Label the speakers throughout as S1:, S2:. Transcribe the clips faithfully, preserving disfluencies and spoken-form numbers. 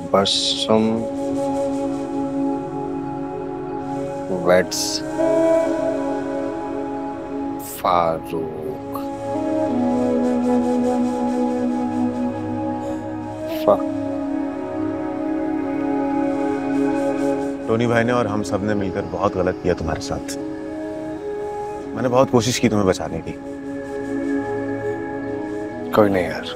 S1: Tabassum weds Farooq. फा
S2: Tony भाई ने और हम सब ने मिलकर बहुत गलत किया तुम्हारे साथ। मैंने बहुत कोशिश की तुम्हें बचाने की।
S1: कोई नहीं यार,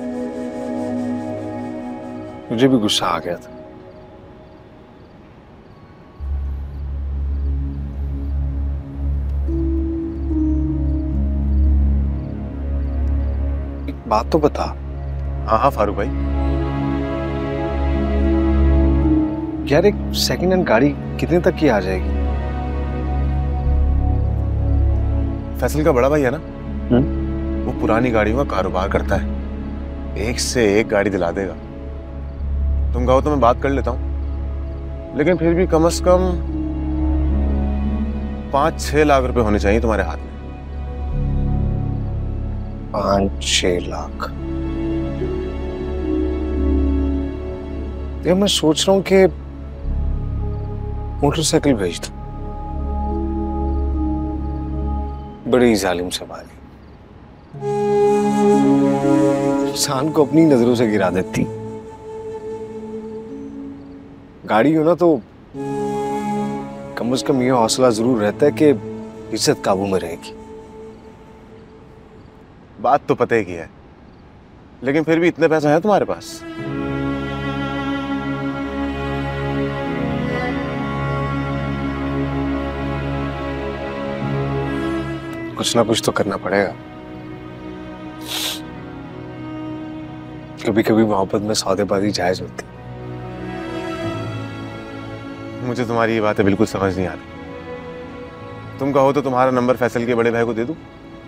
S1: मुझे भी गुस्सा आ गया था। एक बात तो बता।
S2: हाँ हाँ फारूक भाई।
S1: यार एक सेकंड हैंड गाड़ी कितने तक की आ जाएगी?
S2: फैसल का बड़ा भाई है ना,
S1: हुँ?
S2: वो पुरानी गाड़ियों का कारोबार करता है, एक से एक गाड़ी दिला देगा। तुम कहो तो मैं बात कर लेता हूँ, लेकिन फिर भी कम से कम पांच छह लाख रुपए होने चाहिए तुम्हारे हाथ में।
S1: पांच छह लाख? यार मैं सोच रहा हूँ कि मोटरसाइकिल भेज दो। बड़ी जालिम सवारी, इंसान को अपनी नजरों से गिरा देती। गाड़ी हो ना तो कम से कम ये हौसला जरूर रहता है कि इज्जत काबू में रहेगी।
S2: बात तो पते की है, लेकिन फिर भी इतने पैसा है तुम्हारे पास?
S1: कुछ ना कुछ तो करना पड़ेगा। कभी कभी मोहब्बत में सौदेबाजी जायज होती।
S2: मुझे तुम्हारी ये बातें बिल्कुल समझ नहीं आती। तुम कहो तो तुम्हारा नंबर फैसल के बड़े भाई को दे दूं?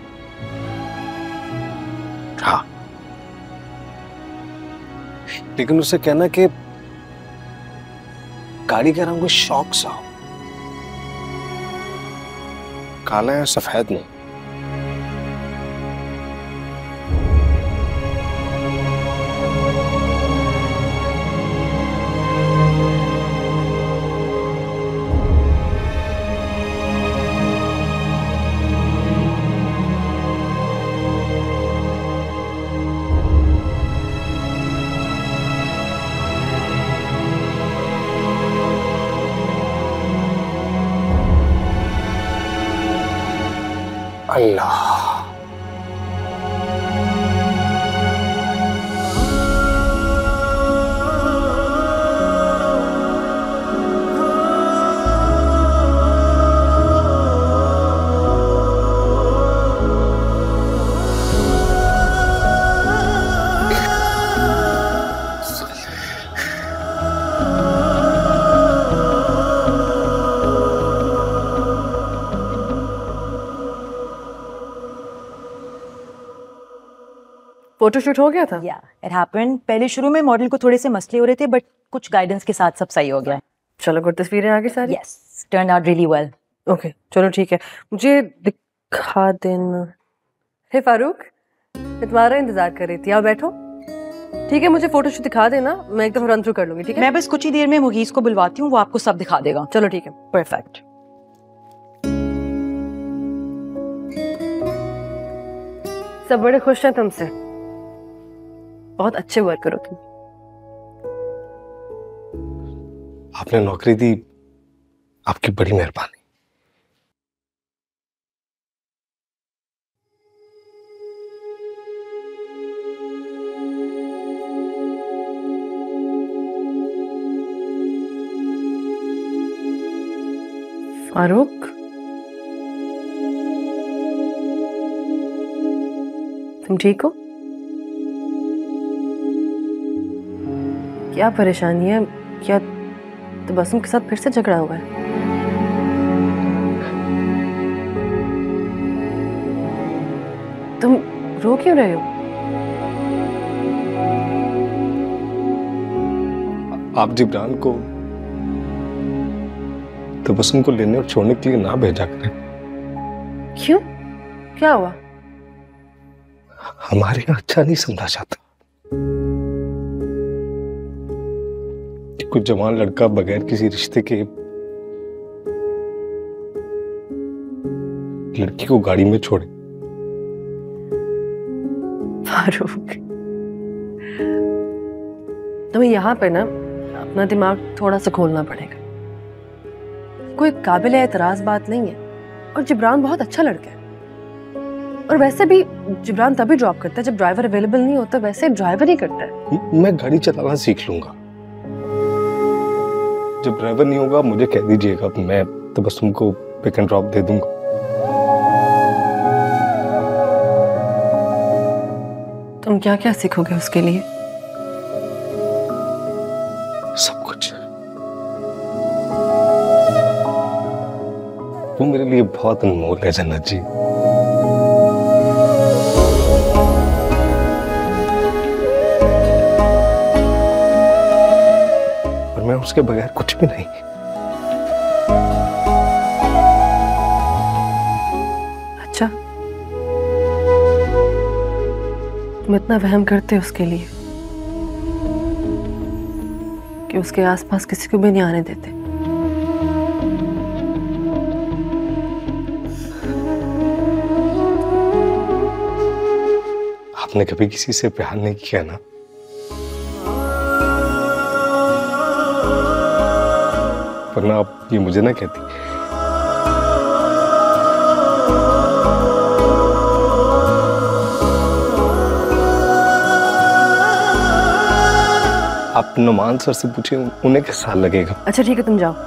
S1: हाँ, लेकिन उससे कहना कि गाड़ी का रंग कोई शौक सा हो, काला या सफेद नहीं। अल्लाह,
S3: फोटोशूट हो गया था?
S4: या इट हैपेंड। पहले शुरू में मॉडल को थोड़े से मसले हो रहे थे, बट कुछ गाइडेंस के साथ सब सही हो गया।
S3: चलो गुड, तस्वीरें आ गई सारी?
S4: Yes, turn out really well.
S3: Okay चलो ठीक है, मुझे दिखा देना। हे फारूक, मैं तुम्हारा इंतजार कर रही थी, आओ बैठो। ठीक है, मुझे फोटोशूट दिखा देना, मैं एक दफा रन थ्रू कर लूंगी। ठीक है,
S4: मैं बस कुछ ही देर में मुगीस को बुलवाती हूँ, वो आपको सब दिखा देगा।
S3: चलो ठीक है,
S4: परफेक्ट।
S3: सब बड़े खुश हैं तुमसे, बहुत अच्छे वर्कर हो तुम।
S1: आपने नौकरी दी, आपकी बड़ी मेहरबानी।
S3: फारूक, तुम ठीक हो? क्या परेशानी है? क्या तबस्सुम के साथ फिर से झगड़ा हुआ है? तुम रो क्यों रहे हो?
S1: आप जिब्रान को तबस्सुम को लेने और छोड़ने के लिए ना भेजा करें।
S3: क्यों, क्या हुआ?
S1: हमारे यहाँ अच्छा नहीं समझा जाता। कोई जवान लड़का बगैर किसी रिश्ते के लड़की को गाड़ी में छोड़े।
S3: फारूक, तुम्हें यहाँ पे ना अपना दिमाग थोड़ा सा खोलना पड़ेगा। कोई काबिल एतराज बात नहीं है, और जिब्रान बहुत अच्छा लड़का है। और वैसे भी जिब्रान तभी ड्रॉप करता है जब ड्राइवर अवेलेबल नहीं होता, वैसे ड्राइवर ही करता है।
S1: मैं गाड़ी चलाना सीख लूंगा। जब ड्राइवर नहीं होगा मुझे कह दीजिएगा, मैं तो बस तुमको पिक एंड ड्रॉप दे दूंगा।
S3: तुम क्या क्या सीखोगे उसके लिए?
S1: सब कुछ। तुम मेरे लिए बहुत अनमोल है जन्नत जी। और मैं उसके बगैर कुछ भी नहीं।
S3: अच्छा, तुम इतना वहम करते हो उसके लिए कि उसके आसपास किसी को भी नहीं आने देते।
S1: आपने कभी किसी से प्यार नहीं किया ना? वरना आप ये मुझे ना कहती। आप नुमान सर से पूछे, उन्हें किस साल लगेगा।
S3: अच्छा ठीक है, तुम जाओ।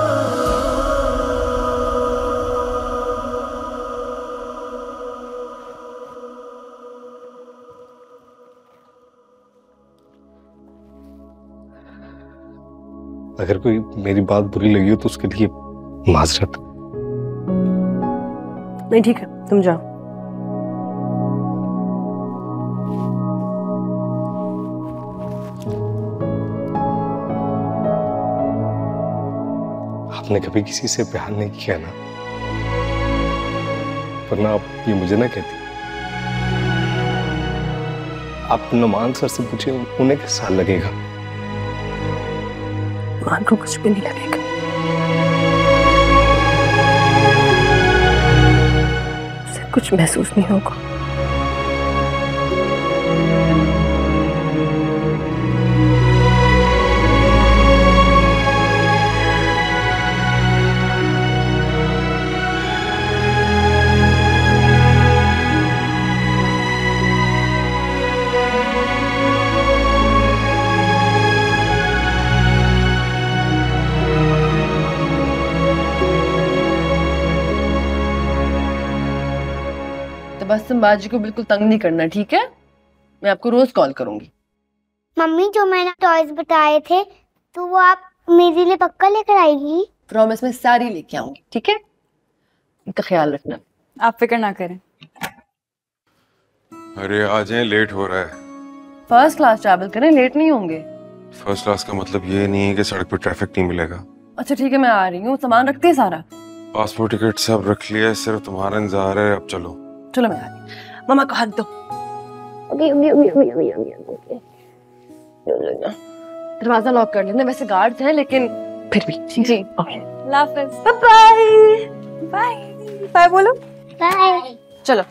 S1: अगर कोई मेरी बात बुरी लगी हो तो उसके लिए माजरत।
S3: नहीं ठीक है, तुम जाओ।
S1: आपने कभी किसी से प्यार नहीं किया ना? वरना आप ये मुझे ना कहती। आप नुमान सर से पूछे, उन्हें किस साल लगेगा।
S3: मान को कुछ भी नहीं लगेगा। उसे कुछ महसूस नहीं होगा। बस तुम बाजी को बिल्कुल तंग नहीं करना, ठीक है? मैं आपको रोज कॉल करूंगी।
S5: मम्मी, जो मैंने टॉयज बताए थे तो वो आप मेरे लिए पक्का लेकर आएगी?
S3: प्रॉमिस, मैं सारी लेके आऊंगी, ठीक है? इनका ख्याल रखना।
S4: आप फिक्र ना करें।
S2: अरे आ जाए, लेट हो रहा है।
S3: फर्स्ट क्लास ट्रैवल करें, लेट नहीं होंगे।
S2: फर्स्ट क्लास का मतलब ये नहीं है कि सड़क पे ट्रैफिक नहीं मिलेगा।
S3: अच्छा ठीक है, मैं आ रही हूँ। सामान रखते हैं सारा?
S2: पासपोर्ट टिकट सब रख लिया, सिर्फ तुम्हारा इंतजार है। अब चलो
S3: चलो, मैं आ रही हूँ। मम्मा को हक दो।
S5: Okay okay okay okay okay okay.
S3: दरवाजा लॉक कर लेना। वैसे गार्ड्स हैं लेकिन फिर भी। जी okay,
S4: bye bye. Bye bye बोलो।
S5: बाय।
S3: चलो।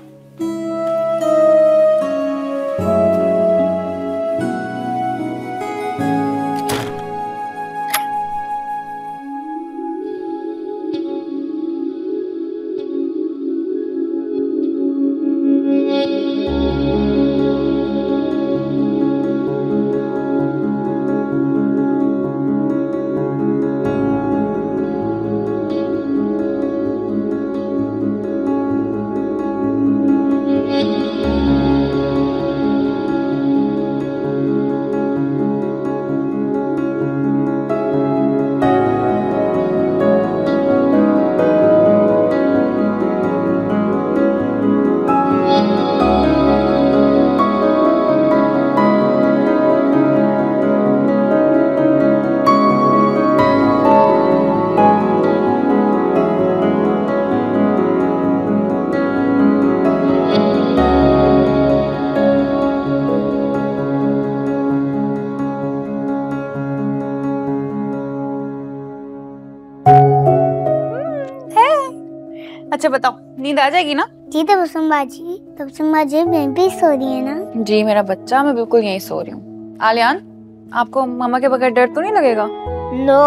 S6: अच्छा बताओ, नींद आ जाएगी ना?
S5: जी तबस्सुम बाजी, तबस्सुम बाजी मैं भी सो रही है ना?
S6: जी मेरा बच्चा, मैं बिल्कुल यहीं सो रही हूँ। आलियान, आपको मामा के बगैर डर तो नहीं लगेगा?
S5: नो।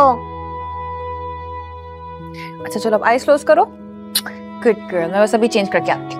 S6: अच्छा चलो अब आईज क्लोज करो। गुड गर्ल, मैं बस अभी चेंज करके आती हूँ।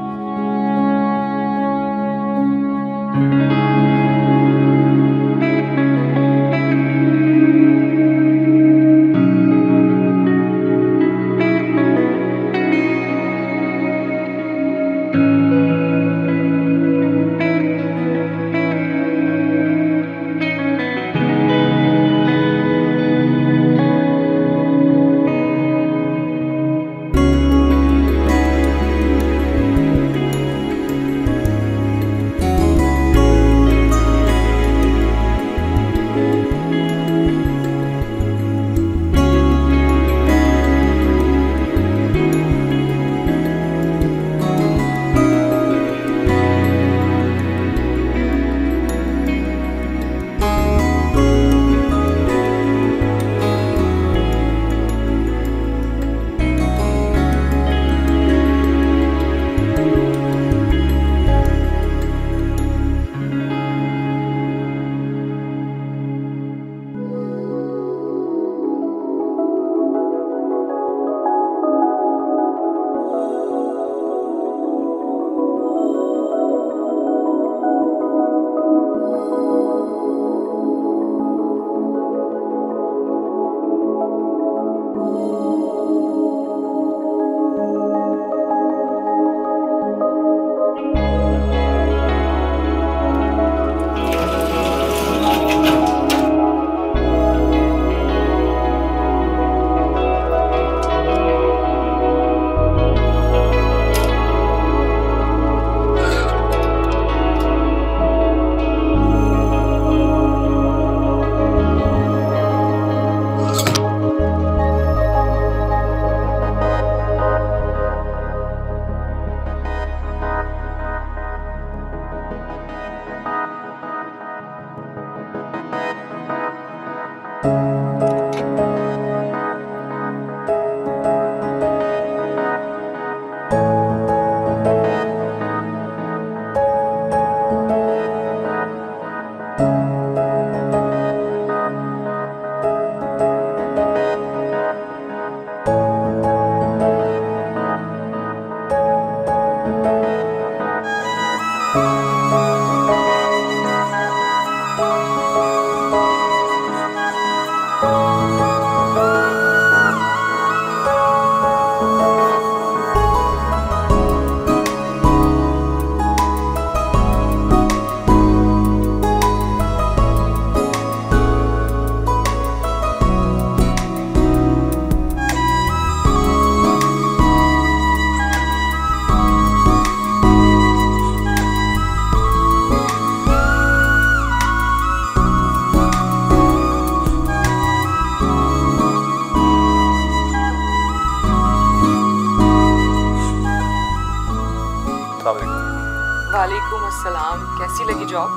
S3: वालेकुम अस्सलाम। कैसी लगी जॉब?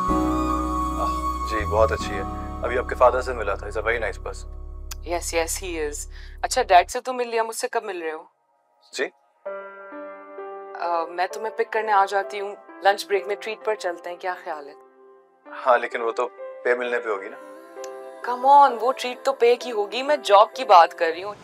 S7: जी बहुत अच्छी है। अभी आपके फादर से मिला था। Is a very nice person.
S3: Yes yes he is. अच्छा डैड से तो मिल लिया, मुझसे कब मिल रहे हो?
S7: जी
S3: uh, मैं तुम्हें पिक करने आ जाती हूँ। लंच ब्रेक में ट्रीट पर चलते हैं, क्या ख्याल है?
S7: हाँ लेकिन वो तो पे मिलने पे होगी ना।
S3: कम ऑन, वो ट्रीट तो पे की होगी, मैं जॉब की बात कर रही हूँ।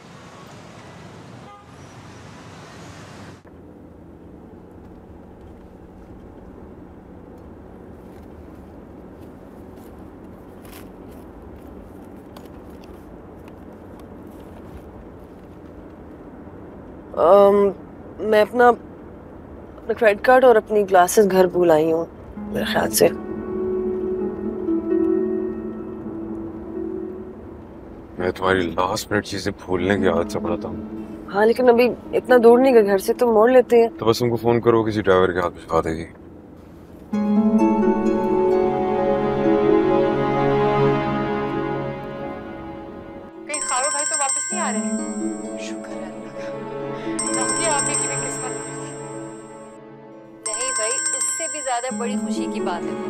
S3: Um, मैं अपना अपना क्रेडिट कार्ड और अपनी ग्लासेस घर भूल आई हूँ मेरे ख्याल से।
S2: मैं तुम्हारी लास्ट मिनट चीजें भूलने की आदत से पड़ा था।
S3: हाँ लेकिन अभी इतना दूर नहीं गए घर से, तो मोड़ लेते हैं।
S2: तो बस उनको फोन करो, किसी ड्राइवर के हाथ भिजवा देगी।
S3: कहीं खारो भाई तो वापस नहीं आ रहे हैं? शुक्र है अल्लाह का, आपने की भी किस्मत खुली।
S8: नहीं भाई, उससे भी ज्यादा बड़ी खुशी की बात है।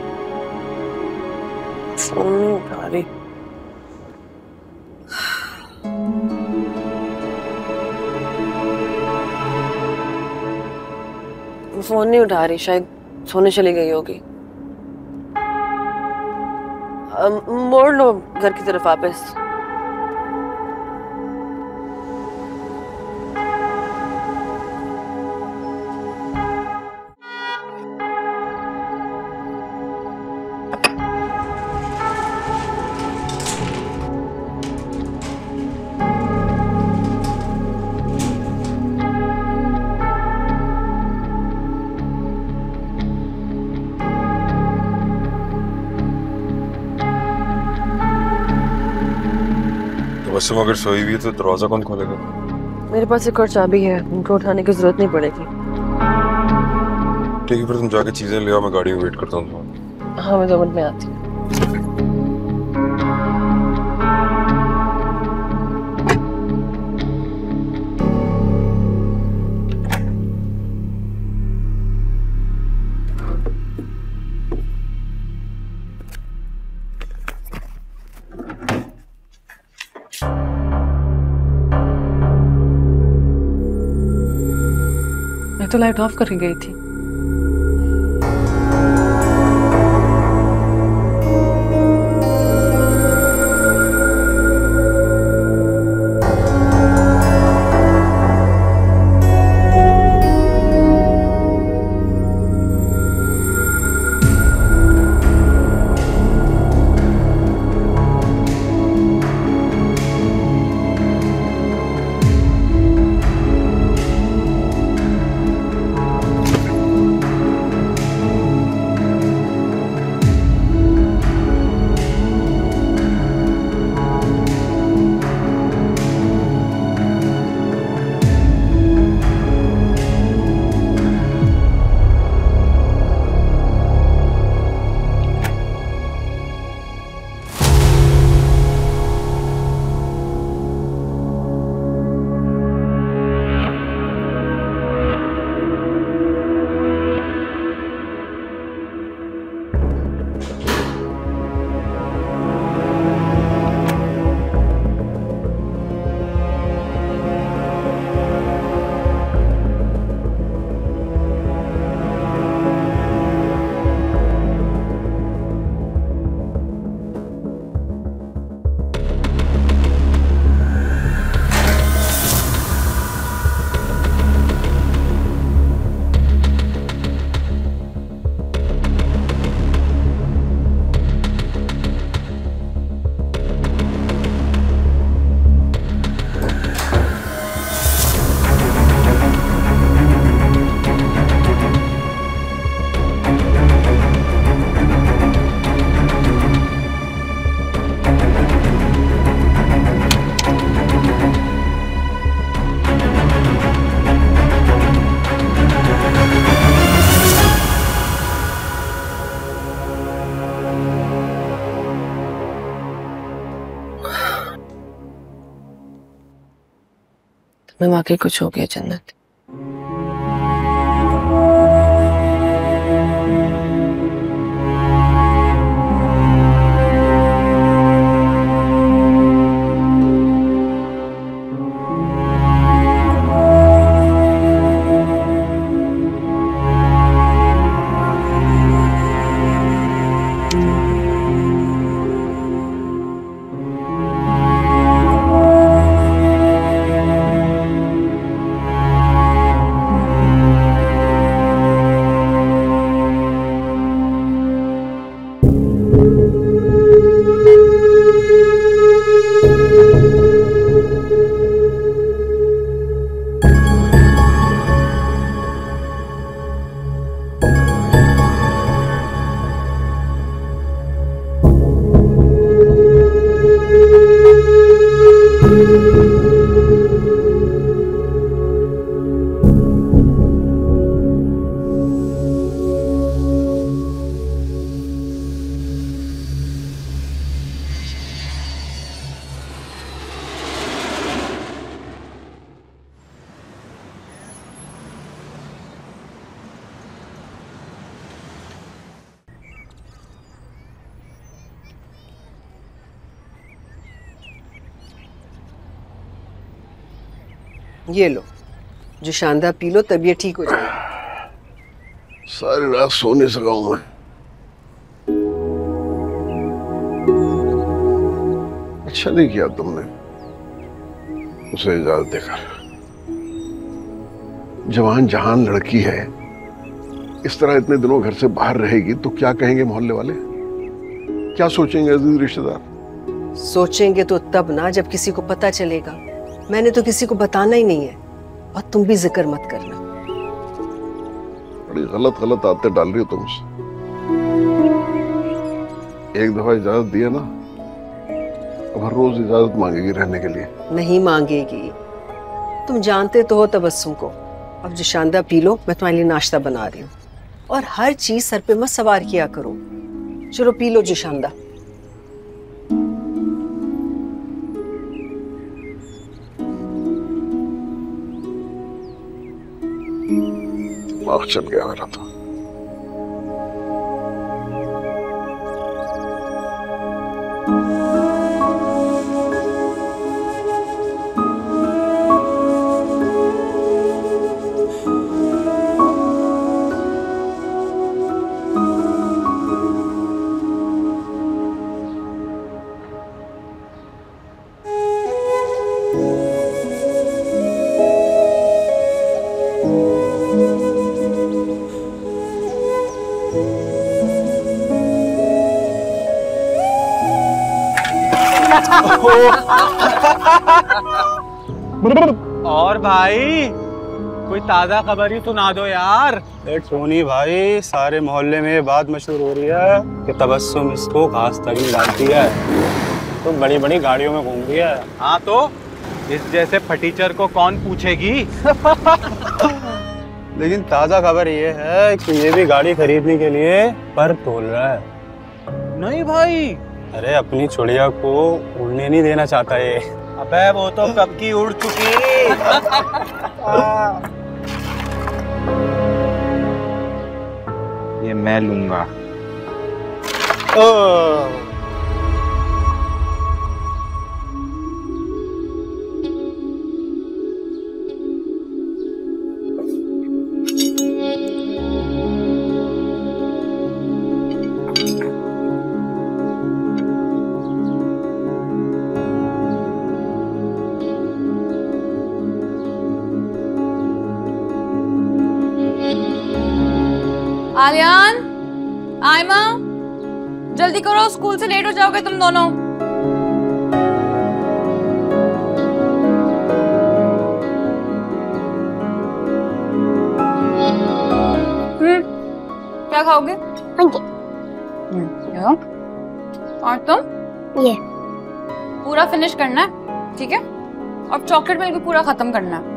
S3: फोन नहीं उठा रही। फोन नहीं उठा रही, शायद सोने चली गई होगी। अम, मोड़ लो घर की तरफ वापस।
S2: वैसे अगर सोई हुई है तो दरवाजा कौन खोलेगा?
S3: मेरे पास एक और चाबी है, उनको उठाने की जरूरत नहीं पड़ेगी।
S2: ठीक है, फिर तुम जाके चीजें ले आओ, मैं गाड़ी में वेट करता हूँ।
S3: हाँ, मैं दो मिनट में आती हूँ। मैं तो लाइट ऑफ करके गई थी। मैं वाकई कुछ हो गया जन्नत।
S9: ये लो, जो शानदार पी लो, तबीयत ठीक हो जाएगी। सारी रात सो नहीं सका हूं मैं। अच्छा नहीं किया तुमने उसे इजाजत देकर। जवान जहान लड़की है, इस तरह इतने दिनों घर से बाहर रहेगी तो क्या कहेंगे मोहल्ले वाले, क्या सोचेंगे अजीज रिश्तेदार?
S10: सोचेंगे तो तब ना जब किसी को पता चलेगा। मैंने तो किसी को बताना ही नहीं है, और तुम भी जिक्र मत करना।
S9: बड़ी गलत गलत आदतें डाल रही हो तुम। एक दफा इजाजत दिया ना, अब हर रोज इजाजत मांगेगी रहने के लिए।
S10: नहीं मांगेगी, तुम जानते तो हो तबस्सुम को। अब जिशांदा पी लो, मैं तुम्हारे लिए नाश्ता बना रही हूँ। और हर चीज सर पे मत सवार किया करो। चलो पी लो जिशांदा।
S9: दिमाग चल गया मेरा तो।
S11: और भाई कोई ताजा खबर ही सुना दो यार। टोनी भाई, सारे मोहल्ले में ये बात मशहूर हो रही है कि तबस्सुम इसको घास तक नहीं डालती है, तो बड़ी बड़ी गाड़ियों में घूम रही है। हाँ तो इस जैसे फटीचर को कौन पूछेगी। लेकिन ताजा खबर ये है कि ये भी गाड़ी खरीदने के लिए पर तोल रहा है। नहीं भाई, अरे अपनी चुड़िया को उड़ने नहीं देना चाहता ये। अबे वो तो कब की उड़ चुकी।
S12: ये मैं लूंगा।
S6: आलियान, आयमा, जल्दी करो, स्कूल से लेट हो जाओगे तुम दोनों। हम्म, क्या खाओगे? हम्म, और तुम?
S5: ये
S6: पूरा फिनिश करना है, ठीक है? और चॉकलेट मिल्क भी पूरा खत्म करना है।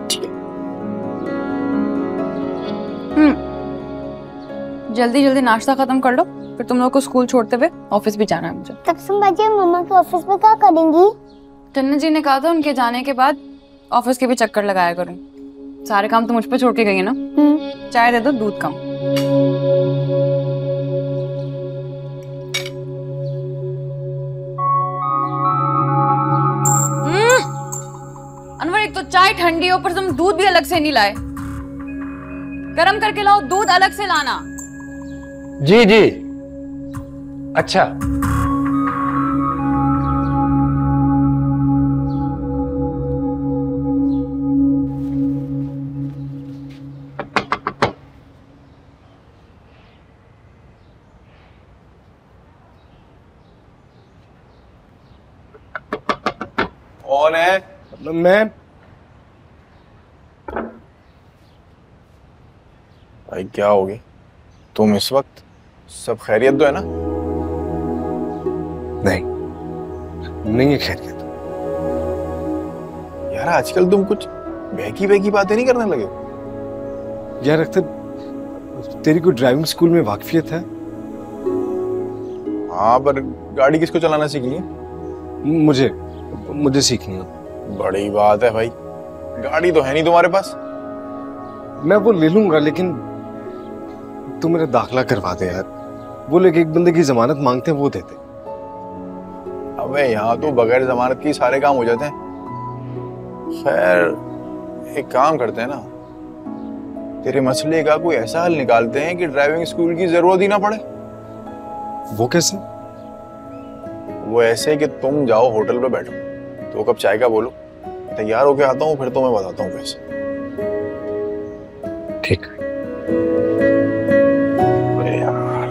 S6: हम्म, जल्दी जल्दी नाश्ता खत्म कर लो, फिर तुम लोग को स्कूल छोड़ते हुए ऑफिस भी जाना है मुझे।
S5: तबस्सुम बाजी, मम्मा के ऑफिस में क्या करेंगी?
S6: टन्ना जी ने कहा था उनके जाने के बाद ऑफिस के भी चक्कर लगाया करूं। सारे काम तो मुझ पे छोड़ के गई है ना। चाय दे दो, दूध कम। अनवर, एक तो चाय ठंडी है, ऊपर तुम दूध भी अलग से नहीं लाए। गरम करके लाओ, दूध अलग से लाना।
S12: जी जी। अच्छा।
S2: कौन है?
S1: मैं।
S2: भाई क्या होगी तुम इस वक्त? सब खैरियत तो है ना?
S1: नहीं, नहीं है खैरियत।
S2: यार आजकल तुम कुछ बहकी बहकी बातें नहीं करने लगे?
S1: यार अख्तर, तेरी कोई ड्राइविंग स्कूल में वाकफियत है?
S2: हाँ, पर गाड़ी किसको चलाना सीखनी है?
S1: मुझे मुझे सीखनी है।
S2: बड़ी बात है भाई, गाड़ी तो है नहीं तुम्हारे पास।
S1: मैं वो ले लूंगा, लेकिन तू मेरा दाखला करवा दे यार। वो लोग एक बंदे की जमानत मांगते हैं, वो देते।
S2: अबे यहाँ तो बगैर जमानत की सारे काम हो जाते हैं। खैर एक काम करते हैं ना,
S13: तेरे मसले का कोई ऐसा हल निकालते हैं कि ड्राइविंग स्कूल की जरूरत ही ना पड़े।
S1: वो कैसे?
S13: वो ऐसे कि तुम जाओ होटल पे बैठो, दो कप चाय का बोलो, तैयार होके आता हूँ, फिर तो मैं बताता हूँ कैसे।
S12: ठीक।
S13: अरे यार,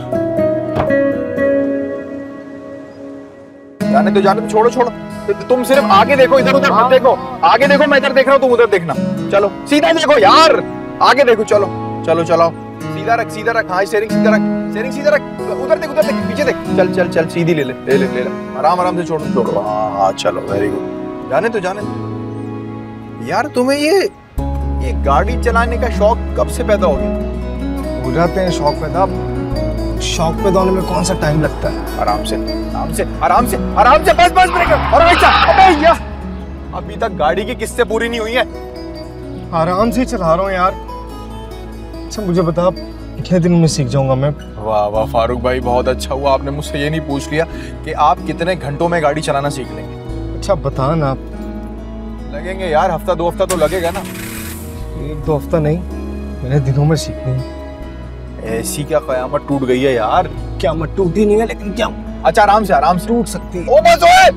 S13: जाने तो जाने तो, छोड़ो छोड़ो, तुम सिर्फ आगे देखो, इधर उधर मत देखो। आगे देखो, मैं इधर देख रहा हूँ, तुम उधर देखना। चलो सीधा देखो यार, आगे देखो। चलो चलो चलो, सीधा रख सीधा रख, हाँ स्टीयरिंग सीधा रख, स्टीयरिंग सीधा रख, उधर देख उधर देख, पीछे देख। चल चल चल, सीधी ले ले ले ले ले ले, आराम आराम से छोड़ो छोड़ो। हाँ हाँ चलो, वेरी गुड। जाने तो जाने तो। यार तुम्हें ये ये गाड़ी चलाने का शौक कब से पैदा हो गया?
S1: हो जाते हैं शौक पैदा, शौक पैदा होने में कौन सा टाइम लगता है?
S13: आराम से आराम से आराम से आराम से, बस बस ब्रेक। और अबे यार, अभी तक गाड़ी की किस्तें पूरी नहीं हुई है।
S1: आराम से चला रहा हूँ यार। अच्छा मुझे बता, कितने दिन में सीख जाऊंगा मैं?
S13: वाह वाह फारूक भाई, बहुत अच्छा हुआ आपने मुझसे ये नहीं पूछ लिया कि आप कितने घंटों में गाड़ी चलाना सीख लेंगे।
S1: अच्छा बता ना।
S13: लगेंगे यार, हफ्ता दो हफ्ता तो लगेगा ना।
S1: एक दो हफ्ता नहीं, मैंने दिनों में सीखनी है।
S13: ऐसी क्या कयामत टूट गई है यार?
S1: क़यामत टूटी नहीं है, लेकिन क्या।
S13: अच्छा आराम से आराम से
S1: टूट सकती है।
S13: ओ बस ओए,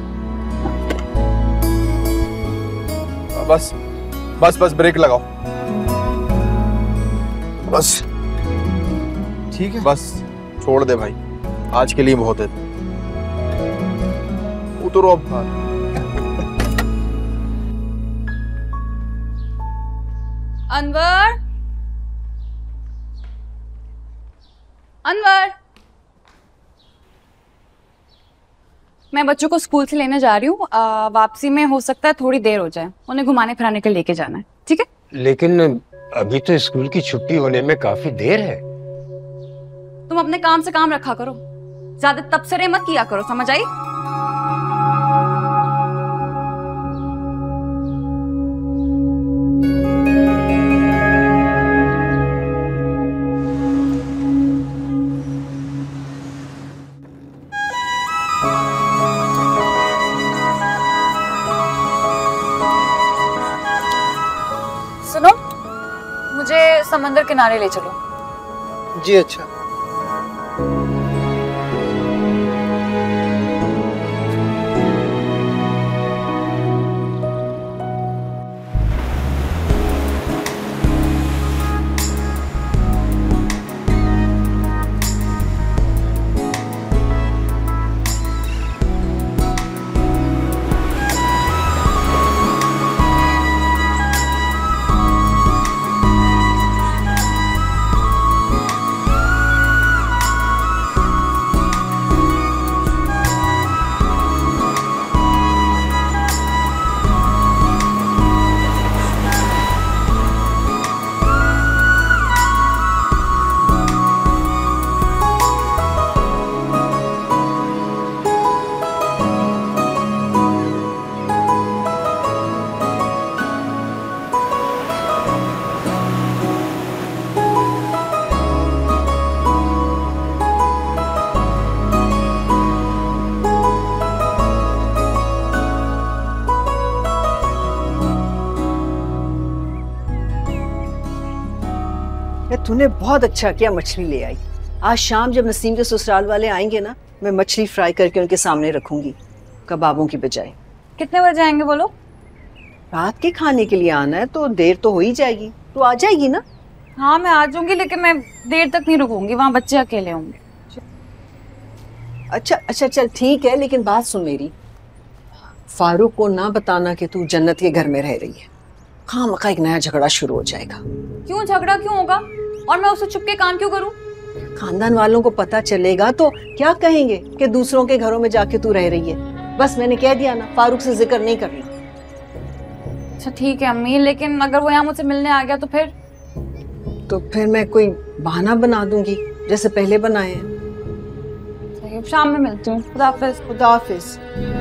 S13: बस बस बस ब्रेक लगाओ, बस
S1: ठीक है।
S13: बस छोड़ दे भाई, आज के लिए बहुत है। उतरो अब।
S6: अनवर, अनवर, मैं बच्चों को स्कूल से लेने जा रही हूँ। वापसी में हो सकता है थोड़ी देर हो जाए, उन्हें घुमाने फिराने के लेके जाना है, ठीक है?
S12: लेकिन अभी तो स्कूल की छुट्टी होने में काफी देर है।
S6: तुम अपने काम से काम रखा करो, ज्यादा तबसरे मत किया करो, समझ आई? सुनो, मुझे समंदर किनारे ले चलो।
S10: जी अच्छा। तूने बहुत अच्छा किया, मछली ले आई। आज शाम जब नसीम के ससुराल वाले आएंगे ना, मैं मछली फ्राई करके उनके सामने रखूंगी, कबाबों की बजाय।
S6: कितने बजे आएंगे बोलो?
S10: रात के खाने के लिए आना है तो देर तो हो ही जाएगी। तू आ जाएगी ना?
S6: हाँ मैं आ जाऊंगी, लेकिन मैं देर तक नहीं रुकूंगी, वहाँ बच्चे अकेले होंगे।
S10: अच्छा अच्छा चल ठीक है, लेकिन बात सुन मेरी, फारूक को ना बताना कि तू जन्नत के घर में रह रही है। खामखा एक नया झगड़ा शुरू हो जाएगा।
S6: क्यों झगड़ा क्यों होगा? और मैं उससे छुप के काम क्यों करूं?
S10: खानदान वालों को पता चलेगा तो क्या कहेंगे कि दूसरों के घरों में जाके तू रह रही है। बस मैंने कह दिया ना, फारूक से जिक्र नहीं करना।
S6: अच्छा ठीक है अम्मी, लेकिन अगर वो यहाँ मुझसे मिलने आ गया तो फिर?
S10: तो फिर मैं कोई बहाना बना दूंगी जैसे पहले बनाए हैं।
S6: शाम में मिलती हूँ। खुदा हाफिज।
S10: खुदा हाफिज।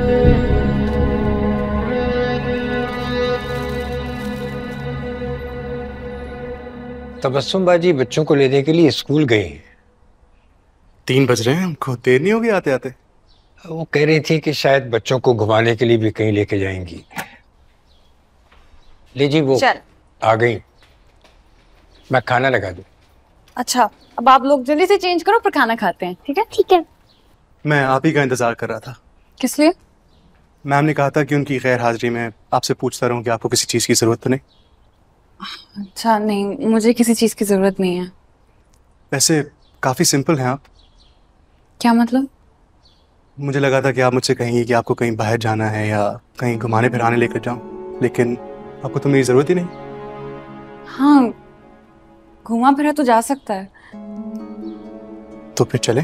S12: तबस्सुम बाजी बच्चों को लेने के लिए स्कूल गई हैं।
S11: तीन बज रहे हैं, हमको देर नहीं होगी आते आते?
S12: वो कह रही थी कि शायद बच्चों को घुमाने के लिए भी कहीं लेके जाएंगी। ले जी वो
S6: चल।
S12: आ गई। मैं खाना लगा दूं।
S6: अच्छा, अब आप लोग जल्दी से चेंज करो फिर खाना खाते हैं, ठीक है?
S5: ठीक है।
S11: मैं आप ही का इंतजार कर रहा था।
S6: किस लिए?
S11: मैम ने कहा था कि उनकी गैर हाजिरी में आपसे पूछता रहूं कि आपको किसी चीज़ की ज़रूरत तो नहीं।
S6: अच्छा, नहीं मुझे किसी चीज़ की ज़रूरत नहीं है।
S11: वैसे काफ़ी सिंपल हैं आप।
S6: क्या मतलब?
S11: मुझे लगा था कि आप मुझसे कहेंगी कि आपको कहीं बाहर जाना है या कहीं घुमाने फिराने लेकर जाऊं, लेकिन आपको तो मेरी ज़रूरत ही नहीं।
S6: हाँ, घुमा फिरा तो जा सकता है।
S11: तो फिर चले?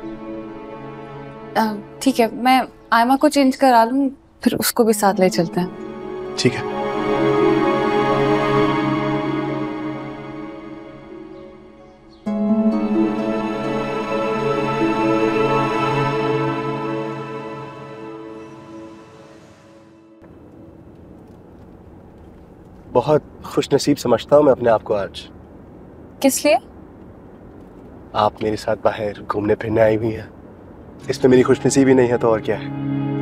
S6: अ, ठीक है, मैं आयमा को चेंज करा लूँ, फिर उसको भी साथ ले चलते हैं।
S11: ठीक है।
S14: बहुत खुशनसीब समझता हूँ मैं अपने आप को आज।
S6: किस लिए?
S14: आप मेरे साथ बाहर घूमने फिरने आई हुई हैं। इसमें मेरी खुशनसीबी नहीं है तो और क्या है।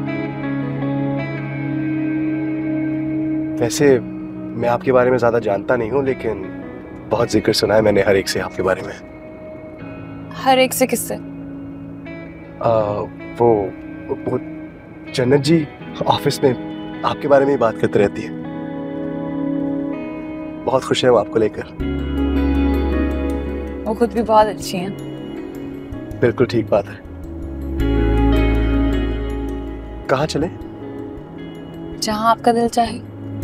S14: वैसे मैं आपके बारे में ज्यादा जानता नहीं हूँ, लेकिन बहुत जिक्र सुना है मैंने हर एक से आपके बारे में।
S6: हर एक से? किससे?
S14: आ, वो, वो जन्नत जी ऑफिस में आपके बारे में ही बात करते रहती है। बहुत खुश है वो आपको लेकर।
S6: वो खुद भी बहुत अच्छी हैं।
S14: बिल्कुल ठीक बात है। कहाँ चले?
S6: जहाँ आपका दिल चाहे।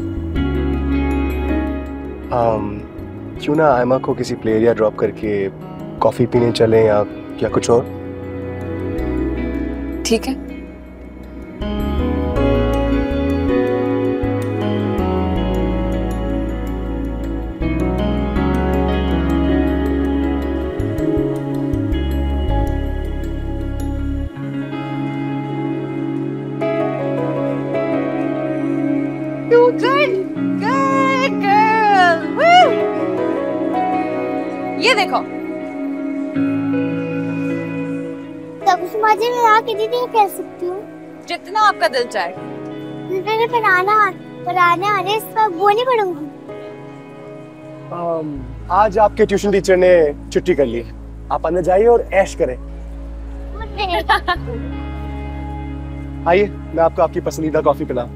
S14: um, क्यों ना आयमा को किसी प्ले एरिया ड्रॉप करके कॉफी पीने चलें या या कुछ और?
S6: ठीक है। Good, good girl. Woo! ये देखो।
S5: तब उस मजे में आके दीदी कह सकती हूँ।
S6: जितना आपका दिल चाहे।
S5: मैंने पढ़ाना पढ़ाने वाले इस पर वो नहीं पढ़ूंगी।
S14: um, आज आपके ट्यूशन टीचर ने छुट्टी कर ली। आप अंदर जाइए और ऐश करें। आइए मैं आपको आपकी पसंदीदा कॉफी पिलाऊं।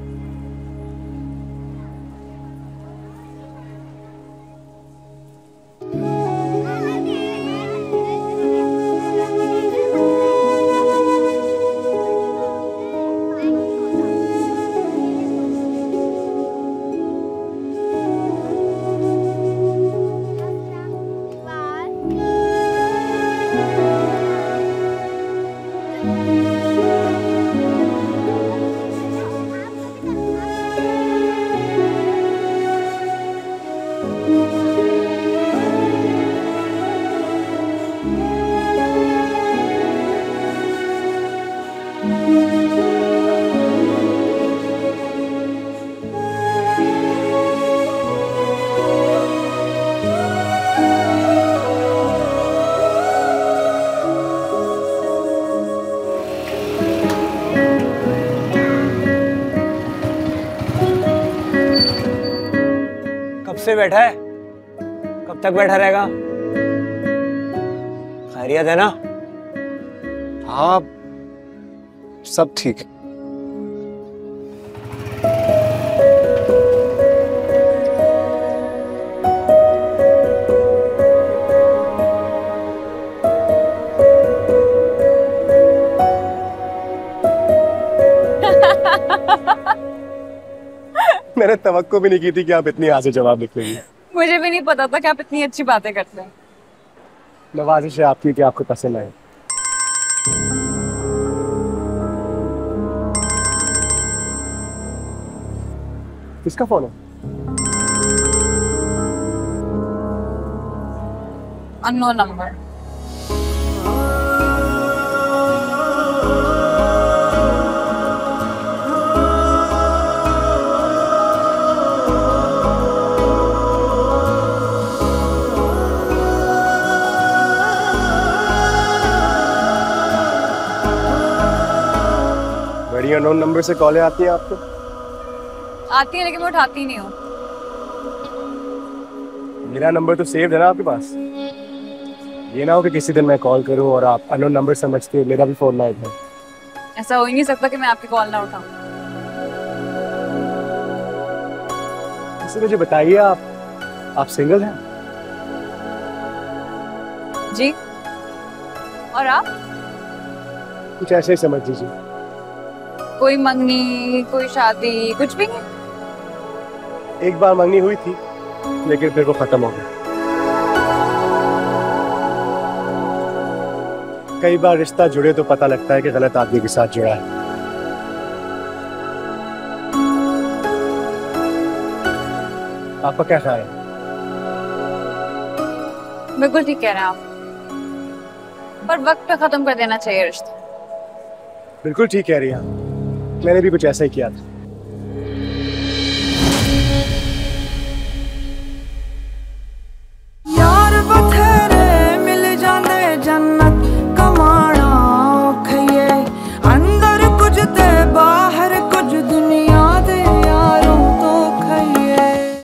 S15: से बैठा है? कब तक बैठा रहेगा? खैरियत है ना?
S14: हाँ, सब ठीक है। मैंने तवक्को भी नहीं की थी कि आप इतनी आगे जवाब लिखेंगे।
S6: मुझे भी नहीं पता था कि आप इतनी अच्छी बातें करते हैं।
S14: नवाजिश है आपकी कि आपको पसंद आए। किसका फोन है?
S6: Unknown number.
S14: बड़ी अननोन नंबर से कॉलें आती हैं आपको?
S6: आती है लेकिन मैं उठाती नहीं हूँ।
S14: मेरा नंबर तो सेव है ना आपके पास। ये ना हो कि किसी दिन मैं कॉल करूं और आप अननोन नंबर समझते हो मेरा भी फोन ना उठाए।
S6: ऐसा हो ही नहीं सकता कि मैं आपकी कॉल ना उठाऊं।
S14: वैसे मुझे बताइए, आप आप सिंगल हैं?
S6: जी। और आप?
S14: कुछ ऐसे ही समझ लीजिए।
S6: कोई मंगनी, कोई शादी, कुछ भी नहीं?
S14: एक बार मंगनी हुई थी लेकिन फिर वो खत्म हो गया। कई बार रिश्ता जुड़े तो पता लगता है कि गलत आदमी के साथ जुड़ा है। आपका क्या ख्याल है?
S6: बिल्कुल ठीक कह रहे हैं आप, पर वक्त पे खत्म कर देना चाहिए रिश्ता।
S14: बिल्कुल ठीक कह रही हैं, मैंने भी कुछ ऐसा ही किया था।